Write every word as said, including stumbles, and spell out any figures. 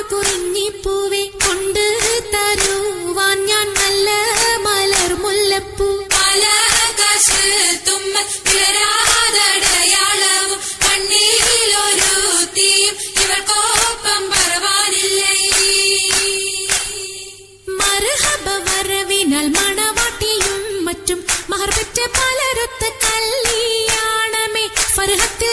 കുറിഞ്ഞിപ്പൂവെ കൊണ്ട് തരുവാൻ ഞാൻ നല്ല മലർ മുല്ലപ്പൂ പല കശത്തുമ്മ വിളരാതടയാളവും കണ്ണിലൊരു തീയും ഇവർക്കൊപ്പം പറവാനില്ലേ. മർഹബ വരവിനാൽ മണവാട്ടിയും മറ്റും മഹർ പെറ്റ പലരൊത്ത കല്യാണമേ ഫർഹത്ത്